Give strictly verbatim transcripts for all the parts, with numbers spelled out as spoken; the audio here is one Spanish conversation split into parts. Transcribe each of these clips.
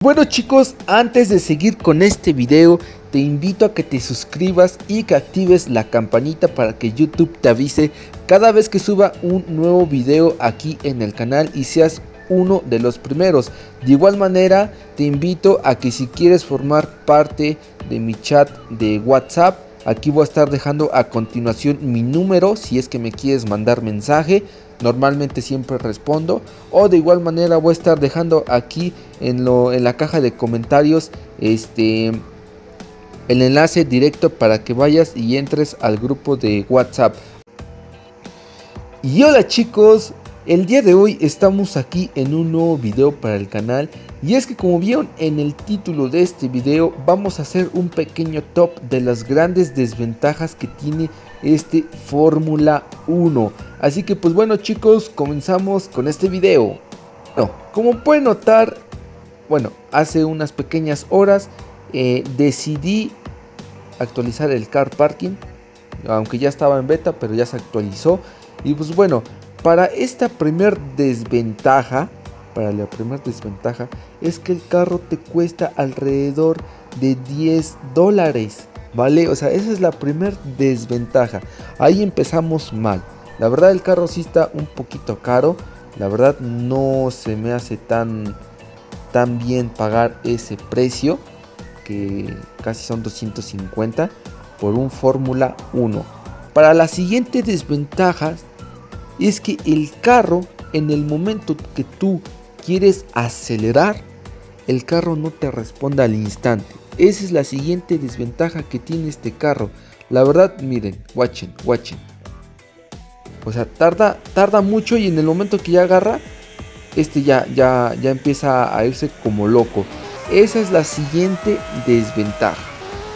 Bueno chicos, antes de seguir con este video, te invito a que te suscribas y que actives la campanita para que YouTube te avise cada vez que suba un nuevo video aquí en el canal y seas uno de los primeros. De igual manera, te invito a que si quieres formar parte de mi chat de WhatsApp, aquí voy a estar dejando a continuación mi número si es que me quieres mandar mensaje. Normalmente siempre respondo, o de igual manera voy a estar dejando aquí en, lo, en la caja de comentarios este el enlace directo para que vayas y entres al grupo de WhatsApp. Y hola chicos, el día de hoy estamos aquí en un nuevo video para el canal. Y es que, como vieron en el título de este video, vamos a hacer un pequeño top de las grandes desventajas que tiene este Fórmula uno. Así que pues bueno chicos, comenzamos con este video. Bueno, como pueden notar, bueno, hace unas pequeñas horas eh, decidí actualizar el car parking. Aunque ya estaba en beta, pero ya se actualizó. Y pues bueno, para esta primer desventaja, para la primera desventaja es que el carro te cuesta alrededor de diez dólares, ¿vale? O sea, esa es la primera desventaja. Ahí empezamos mal. La verdad, el carro sí está un poquito caro. La verdad, no se me hace tan, tan bien pagar ese precio, que casi son doscientos cincuenta por un Fórmula uno. Para la siguiente desventaja es que el carro, en el momento que tú quieres acelerar, el carro no te responde al instante. Esa es la siguiente desventaja que tiene este carro. La verdad, miren, watchen, watchen. O sea, tarda, tarda mucho, y en el momento que ya agarra, este ya, ya, ya empieza a irse como loco. Esa es la siguiente desventaja.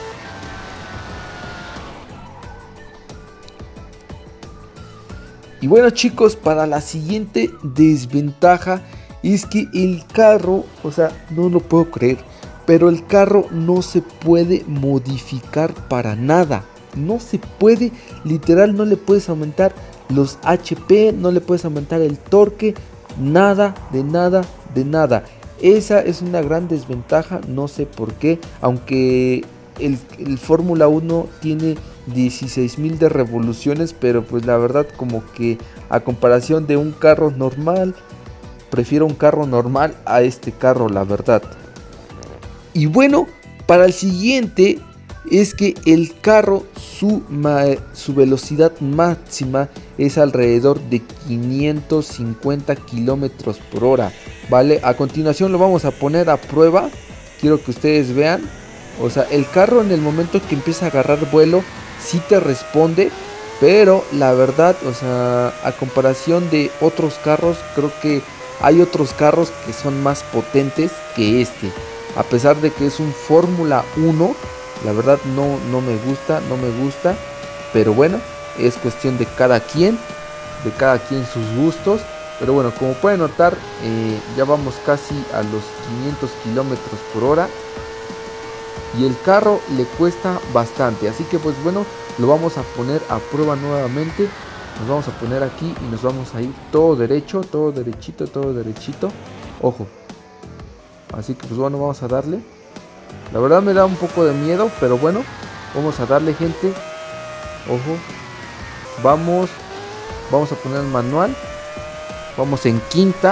Y bueno chicos, para la siguiente desventaja es que el carro, o sea, no lo puedo creer, pero el carro no se puede modificar para nada. No se puede, literal, no le puedes aumentar los H P, no le puedes aumentar el torque, nada, de nada, de nada. Esa es una gran desventaja, no sé por qué, aunque el, el Fórmula uno tiene dieciséis mil de revoluciones, pero pues la verdad, como que a comparación de un carro normal, prefiero un carro normal a este carro, la verdad. Y bueno, para el siguiente es que el carro, su, su velocidad máxima es alrededor de quinientos cincuenta kilómetros por hora, ¿vale? A continuación lo vamos a poner a prueba, quiero que ustedes vean. O sea, el carro en el momento que empieza a agarrar vuelo sí te responde, pero la verdad, o sea, a comparación de otros carros, creo que hay otros carros que son más potentes que este. A pesar de que es un Fórmula uno, la verdad no, no me gusta, no me gusta. Pero bueno, es cuestión de cada quien, de cada quien sus gustos. Pero bueno, como pueden notar, eh, ya vamos casi a los quinientos kilómetros por hora. Y el carro le cuesta bastante, así que pues bueno, lo vamos a poner a prueba nuevamente. Nos vamos a poner aquí y nos vamos a ir todo derecho, todo derechito, todo derechito. Ojo. Así que pues bueno, vamos a darle. La verdad me da un poco de miedo, pero bueno, vamos a darle, gente. Ojo. Vamos. Vamos a poner manual. Vamos en quinta.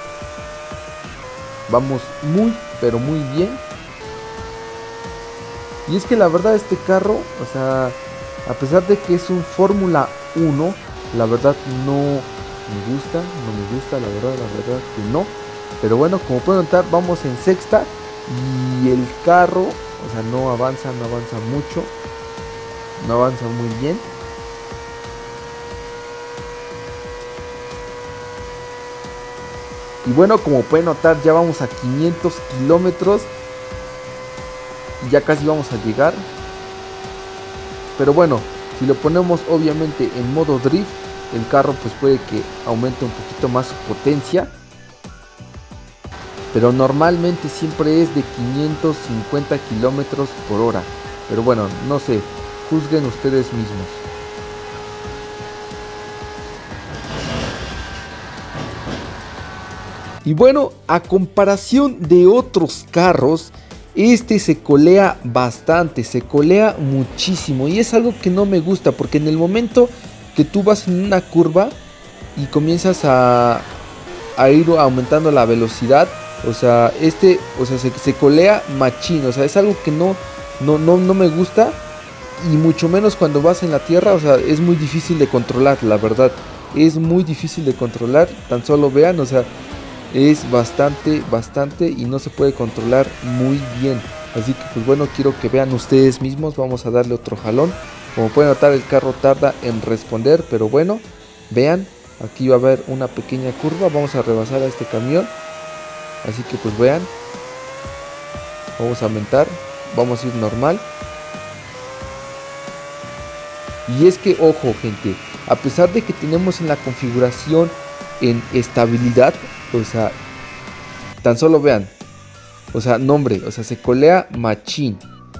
Vamos muy, pero muy bien. Y es que la verdad, este carro, o sea, a pesar de que es un Fórmula uno, la verdad no me gusta, no me gusta, la verdad, la verdad que no. Pero bueno, como pueden notar, vamos en sexta y el carro, o sea, no avanza, no avanza mucho, no avanza muy bien. Y bueno, como pueden notar, ya vamos a quinientos kilómetros. Y ya casi vamos a llegar. Pero bueno, si lo ponemos obviamente en modo drift, el carro pues puede que aumente un poquito más su potencia. Pero normalmente siempre es de quinientos cincuenta kilómetros por hora. Pero bueno, no sé, juzguen ustedes mismos. Y bueno, a comparación de otros carros, este se colea bastante, se colea muchísimo. Y es algo que no me gusta, porque en el momento que tú vas en una curva y comienzas a, a ir aumentando la velocidad, o sea, este, o sea, se, se colea machín. O sea, es algo que no, no, no, no me gusta. Y mucho menos cuando vas en la tierra, o sea, es muy difícil de controlar, la verdad. Es muy difícil de controlar, tan solo vean, o sea, es bastante, bastante y no se puede controlar muy bien. Así que pues bueno, quiero que vean ustedes mismos, vamos a darle otro jalón. Como pueden notar, el carro tarda en responder, pero bueno, vean, aquí va a haber una pequeña curva, vamos a rebasar a este camión. Así que pues vean, vamos a aumentar, vamos a ir normal. Y es que, ojo gente, a pesar de que tenemos en la configuración en estabilidad, o sea, tan solo vean, o sea, nombre, o sea, se colea machín.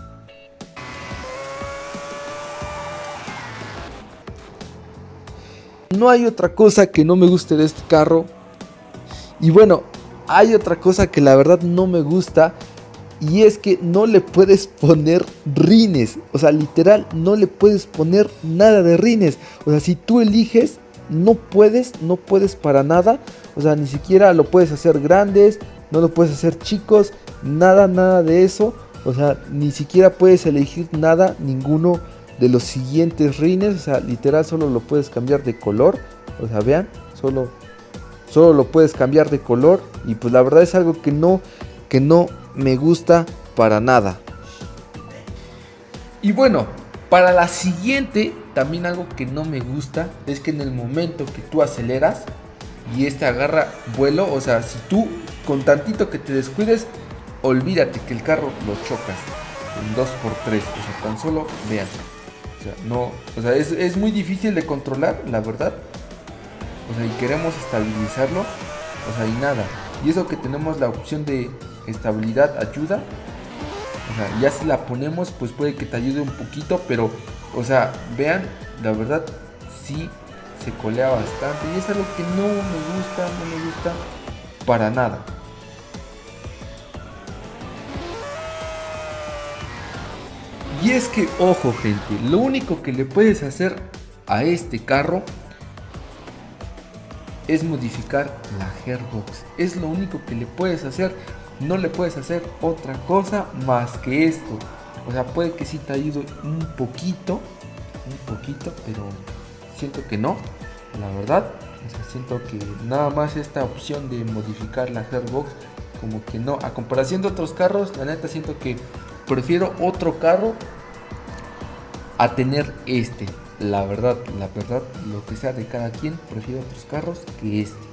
No hay otra cosa que no me guste de este carro. Y bueno, hay otra cosa que la verdad no me gusta. Y es que no le puedes poner rines. O sea, literal, no le puedes poner nada de rines. O sea, si tú eliges, no puedes, no puedes para nada. O sea, ni siquiera lo puedes hacer grandes, no lo puedes hacer chicos, nada, nada de eso. O sea, ni siquiera puedes elegir nada, ninguno de los siguientes rines. O sea, literal, solo lo puedes cambiar de color. O sea, vean, solo, solo lo puedes cambiar de color. Y pues la verdad es algo que no, que no me gusta para nada. Y bueno, para la siguiente, también algo que no me gusta es que en el momento que tú aceleras y este agarra vuelo, o sea, si tú con tantito que te descuides, olvídate que el carro lo chocas en dos por tres. O sea, tan solo vean, o sea, no, o sea, es, es muy difícil de controlar, la verdad. O sea, y queremos estabilizarlo, o sea, y nada. Y eso que tenemos la opción de estabilidad ayuda, o sea, ya si la ponemos pues puede que te ayude un poquito, pero o sea, vean, la verdad sí se colea bastante y es algo que no me gusta, no me gusta para nada. Y es que, ojo gente, lo único que le puedes hacer a este carro es modificar la gearbox. Es lo único que le puedes hacer. No le puedes hacer otra cosa más que esto. O sea, puede que sí te ayude un poquito, un poquito, pero siento que no, la verdad. O sea, siento que nada más esta opción de modificar la gearbox, como que no. A comparación de otros carros, la neta siento que prefiero otro carro a tener este. La verdad, la verdad, lo que sea de cada quien, prefiero otros carros que este.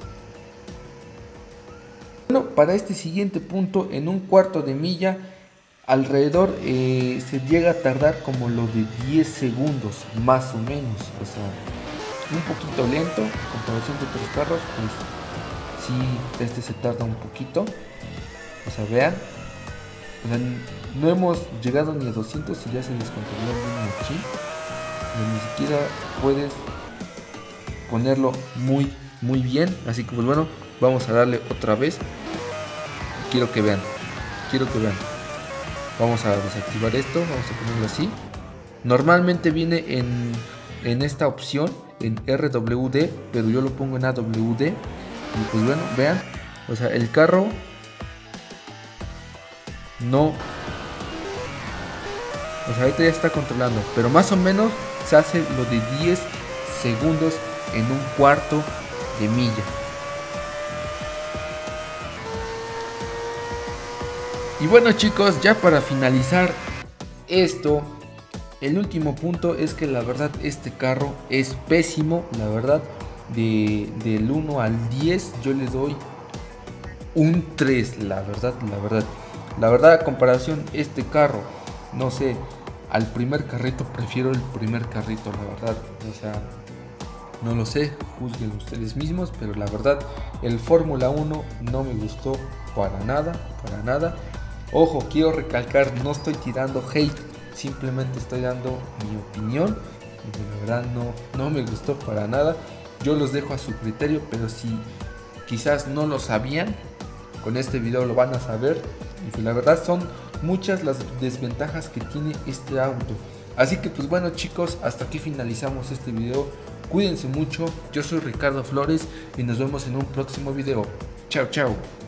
Bueno, para este siguiente punto, en un cuarto de milla, alrededor eh, se llega a tardar como lo de diez segundos, más o menos. O sea, un poquito lento, en comparación de otros carros, pues sí, este se tarda un poquito. O sea, vean, o sea, no hemos llegado ni a doscientos y ya se descontroló bien aquí. Ni siquiera puedes ponerlo muy muy bien, así que pues bueno, vamos a darle otra vez. Quiero que vean, quiero que vean. Vamos a desactivar esto, vamos a ponerlo así. Normalmente viene en, en esta opción en R W D, pero yo lo pongo en A W D. Y pues bueno, vean, o sea, el carro no, o sea, ahorita ya está controlando, pero más o menos se hace lo de diez segundos en un cuarto de milla. Y bueno chicos, ya para finalizar esto, el último punto es que la verdad este carro es pésimo. La verdad, de, del uno al diez yo le doy un tres, la verdad, la verdad. La verdad, a comparación este carro, no sé, al primer carrito, prefiero el primer carrito, la verdad. O sea, no lo sé, juzguen ustedes mismos, pero la verdad, el Fórmula uno no me gustó para nada, para nada. Ojo, quiero recalcar, no estoy tirando hate, simplemente estoy dando mi opinión. Y de verdad no, no me gustó para nada. Yo los dejo a su criterio, pero si quizás no lo sabían, con este video lo van a saber. Y pues la verdad son muchas las desventajas que tiene este auto. Así que pues bueno chicos, hasta aquí finalizamos este video. Cuídense mucho, yo soy Ricardo Flores y nos vemos en un próximo video. Chao, chao.